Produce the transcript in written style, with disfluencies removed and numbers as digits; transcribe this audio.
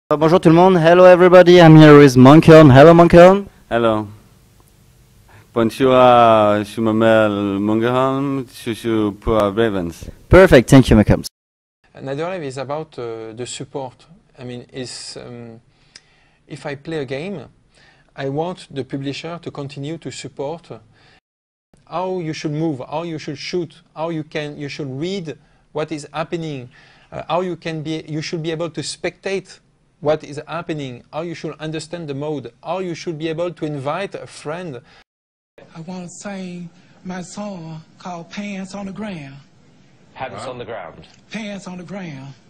Bonjour tout le monde. Hello everybody. I'm here with Monkern. Hello Monkern. Hello. Bonjour, je m'appelle Monkern, je suis pour Ravens. Perfect. Thank you, Monkern. NetherLive is about the support. I mean, if I play a game, I want the publisher to continue to support how you should move, how you should shoot, how you should read what is happening, how you should be able to spectate what is happening, how you should understand the mode, how you should be able to invite a friend. I want to sing my song called Pants on the Ground. Pants on the Ground. Pants on the Ground.